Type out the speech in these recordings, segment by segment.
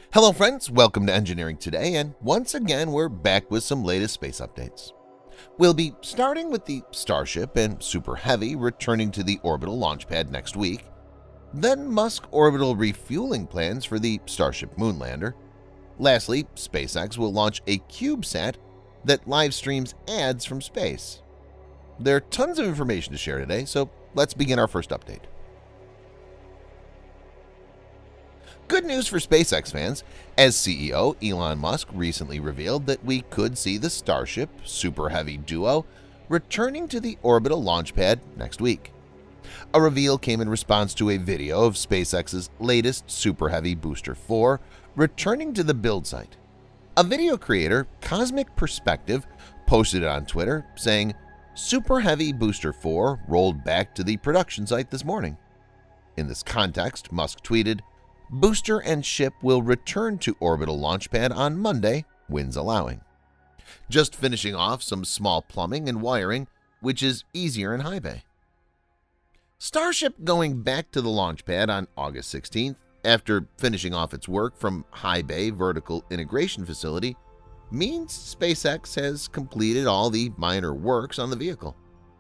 Hello friends, welcome to Engineering Today, and once again we're back with some latest space updates. We'll be starting with the Starship and Super Heavy returning to the orbital launch pad next week, then Musk orbital refueling plans for the Starship Moonlander. Lastly, SpaceX will launch a Cubesat that live streams ads from space. There are tons of information to share today, so let's begin our first update. Good news for SpaceX fans, as CEO Elon Musk recently revealed that we could see the Starship Super Heavy duo returning to the orbital launch pad next week. A reveal came in response to a video of SpaceX's latest Super Heavy Booster 4 returning to the build site. A video creator, Cosmic Perspective, posted it on Twitter saying, "Super Heavy Booster 4 rolled back to the production site this morning." In this context, Musk tweeted, "Booster and ship will return to orbital launch pad on Monday, winds allowing. Just finishing off some small plumbing and wiring, which is easier in high bay." Starship going back to the launch pad on August 16th after finishing off its work from high bay vertical integration facility means SpaceX has completed all the minor works on the vehicle.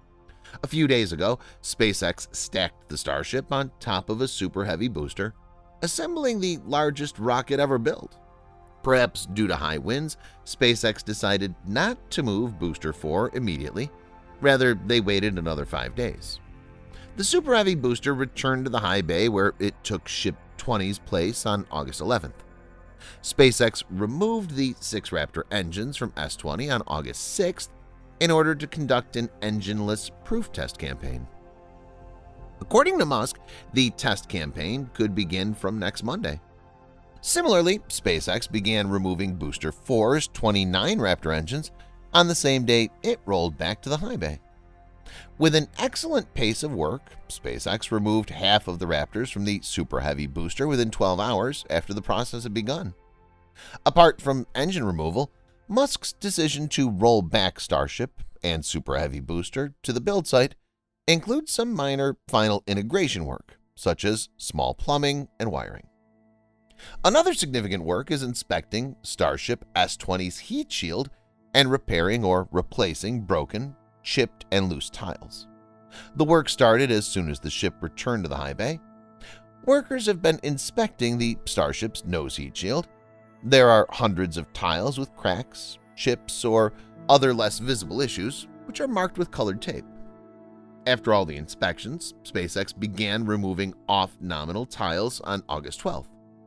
A few days ago, SpaceX stacked the Starship on top of a Super Heavy booster, assembling the largest rocket ever built. Perhaps due to high winds, SpaceX decided not to move Booster 4 immediately. Rather, they waited another 5 days. The Super Heavy booster returned to the high bay where it took Ship 20's place on August 11th. SpaceX removed the 6 Raptor engines from S-20 on August 6th in order to conduct an engineless proof test campaign. According to Musk, the test campaign could begin from next Monday. Similarly, SpaceX began removing Booster 4's 29 Raptor engines on the same day it rolled back to the high bay. With an excellent pace of work, SpaceX removed half of the Raptors from the Super Heavy booster within 12 hours after the process had begun. Apart from engine removal, Musk's decision to roll back Starship and Super Heavy booster to the build site includes some minor final integration work, such as small plumbing and wiring. Another significant work is inspecting Starship S-20's heat shield and repairing or replacing broken, chipped, and loose tiles. The work started as soon as the ship returned to the high bay. Workers have been inspecting the Starship's nose heat shield. There are hundreds of tiles with cracks, chips, or other less visible issues, which are marked with colored tape. After all the inspections, SpaceX began removing off-nominal tiles on August 12th.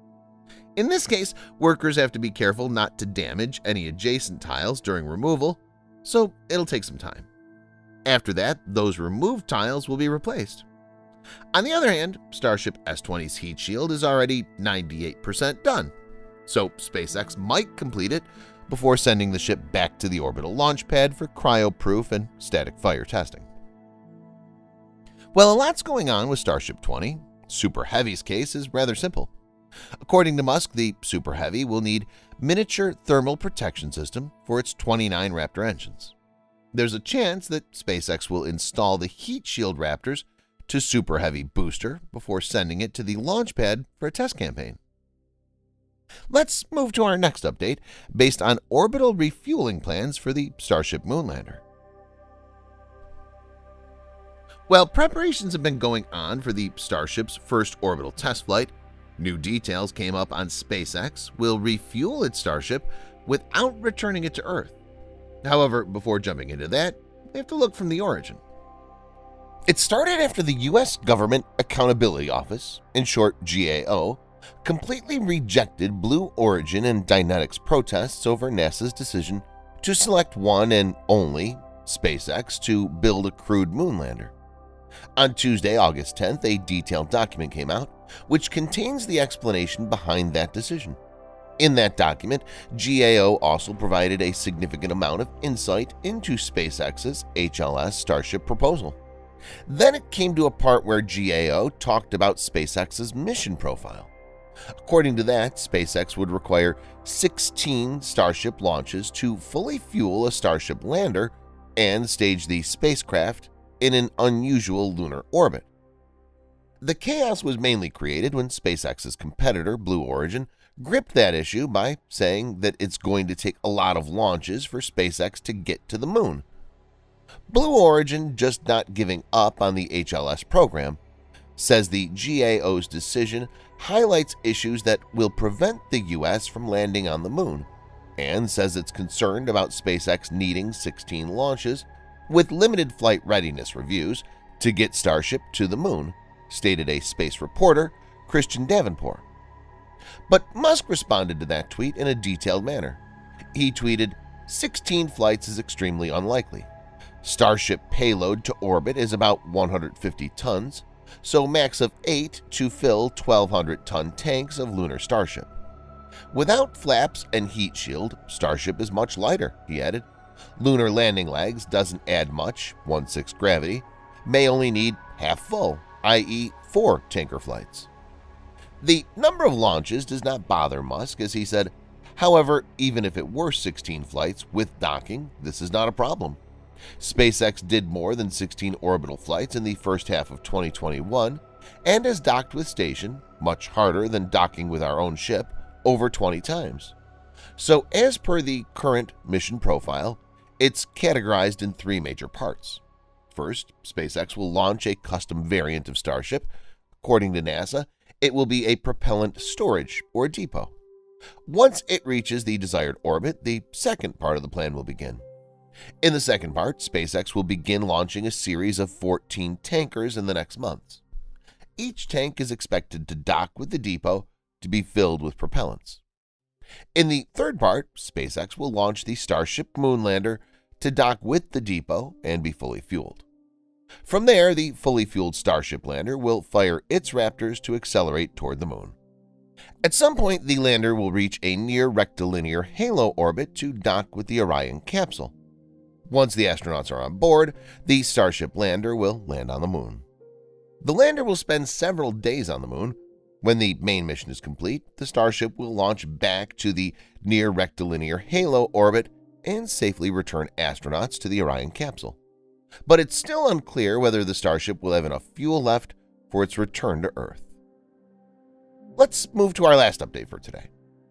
In this case, workers have to be careful not to damage any adjacent tiles during removal, so it'll take some time. After that, those removed tiles will be replaced. On the other hand, Starship S-20's heat shield is already 98% done, so SpaceX might complete it before sending the ship back to the orbital launch pad for cryo-proof and static fire testing. Well, a lot's going on with Starship 20. Super Heavy's case is rather simple. According to Musk, the Super Heavy will need miniature thermal protection system for its 29 Raptor engines. There's a chance that SpaceX will install the heat shield Raptors to Super Heavy booster before sending it to the launch pad for a test campaign. Let's move to our next update based on orbital refueling plans for the Starship Moonlander. While preparations have been going on for the Starship's first orbital test flight, new details came up on SpaceX will refuel its Starship without returning it to Earth. However, before jumping into that, we have to look from the origin. It started after the U.S. Government Accountability Office, in short GAO, completely rejected Blue Origin and Dynetics protests over NASA's decision to select one and only SpaceX to build a crewed moonlander. On Tuesday, August 10th, a detailed document came out, which contains the explanation behind that decision. In that document, GAO also provided a significant amount of insight into SpaceX's HLS Starship proposal. Then it came to a part where GAO talked about SpaceX's mission profile. According to that, SpaceX would require 16 Starship launches to fully fuel a Starship lander and stage the spacecraft in an unusual lunar orbit. The chaos was mainly created when SpaceX's competitor, Blue Origin, gripped that issue by saying that it's going to take a lot of launches for SpaceX to get to the moon. Blue Origin just not giving up on the HLS program, says the GAO's decision highlights issues that will prevent the U.S. from landing on the moon, and says it's concerned about SpaceX needing 16 launches with limited flight readiness reviews to get Starship to the moon, stated a space reporter, Christian Davenport. But Musk responded to that tweet in a detailed manner. He tweeted, 16 flights is extremely unlikely. Starship payload to orbit is about 150 tons, so max of 8 to fill 1,200-ton tanks of lunar Starship. Without flaps and heat shield, Starship is much lighter, he added. Lunar landing legs doesn't add much, 1/6 gravity, may only need half full, i.e. 4 tanker flights. The number of launches does not bother Musk, as he said, however, even if it were 16 flights with docking, this is not a problem. SpaceX did more than 16 orbital flights in the first half of 2021 and has docked with station, much harder than docking with our own ship, over 20 times. So as per the current mission profile, it's categorized in 3 major parts. First, SpaceX will launch a custom variant of Starship. According to NASA, it will be a propellant storage or depot. Once it reaches the desired orbit, the second part of the plan will begin. In the second part, SpaceX will begin launching a series of 14 tankers in the next months. Each tank is expected to dock with the depot to be filled with propellants. In the third part, SpaceX will launch the Starship Moonlander to dock with the depot and be fully fueled. From there, the fully fueled Starship lander will fire its Raptors to accelerate toward the moon. At some point, the lander will reach a near rectilinear halo orbit to dock with the Orion capsule. Once the astronauts are on board, the Starship lander will land on the moon. The lander will spend several days on the moon. When the main mission is complete, the Starship will launch back to the near rectilinear halo orbit and safely return astronauts to the Orion capsule. But it's still unclear whether the Starship will have enough fuel left for its return to Earth. Let's move to our last update for today.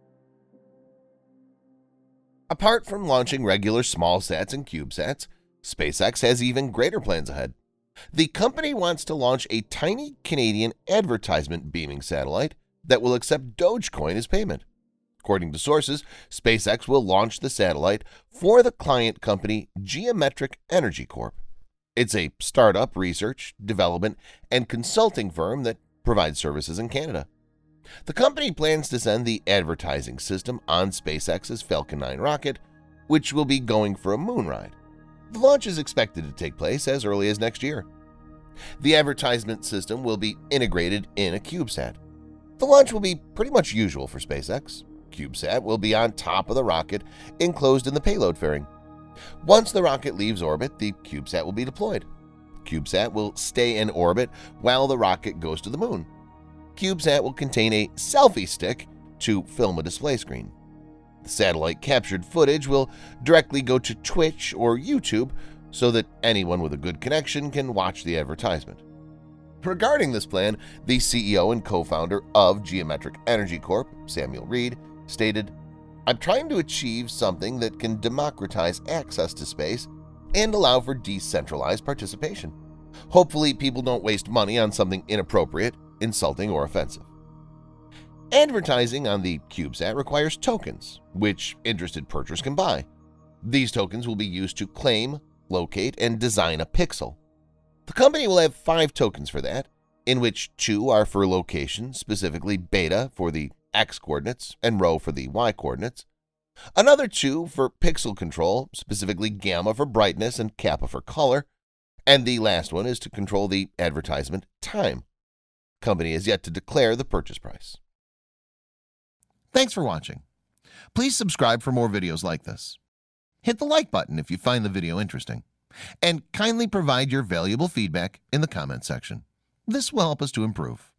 Apart from launching regular small sats and CubeSats, SpaceX has even greater plans ahead. The company wants to launch a tiny Canadian advertisement beaming satellite that will accept Dogecoin as payment. According to sources, SpaceX will launch the satellite for the client company Geometric Energy Corp. It's a startup research, development, and consulting firm that provides services in Canada. The company plans to send the advertising system on SpaceX's Falcon 9 rocket, which will be going for a moon ride. The launch is expected to take place as early as next year. The advertisement system will be integrated in a CubeSat. The launch will be pretty much usual for SpaceX. CubeSat will be on top of the rocket, enclosed in the payload fairing. Once the rocket leaves orbit, the CubeSat will be deployed. CubeSat will stay in orbit while the rocket goes to the moon. CubeSat will contain a selfie stick to film a display screen. The satellite-captured footage will directly go to Twitch or YouTube so that anyone with a good connection can watch the advertisement. Regarding this plan, the CEO and co-founder of Geometric Energy Corp., Samuel Reed, stated, "I'm trying to achieve something that can democratize access to space and allow for decentralized participation. Hopefully, people don't waste money on something inappropriate, insulting, or offensive." Advertising on the CubeSat requires tokens, which interested purchasers can buy. These tokens will be used to claim, locate, and design a pixel. The company will have 5 tokens for that, in which 2 are for location, specifically beta for the X coordinates and rho for the Y coordinates. Another 2 for pixel control, specifically gamma for brightness and kappa for color. And the last one is to control the advertisement time. The company has yet to declare the purchase price. Thanks for watching. Please subscribe for more videos like this. Hit the like button if you find the video interesting. And kindly provide your valuable feedback in the comment section. This will help us to improve.